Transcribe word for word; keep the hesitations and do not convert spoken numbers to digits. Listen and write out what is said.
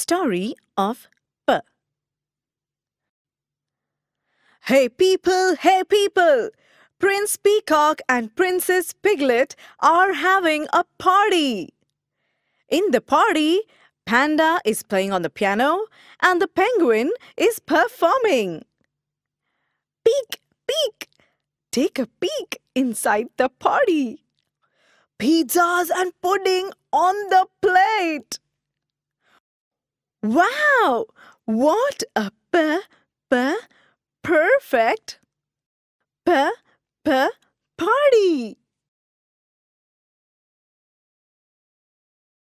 Story of P. Hey people, hey people! Prince Peacock and Princess Piglet are having a party. In the party, Panda is playing on the piano and the penguin is performing. Peek, peek! Take a peek inside the party. Pizzas and pudding on the plate. Wow! What a p p perfect p p party!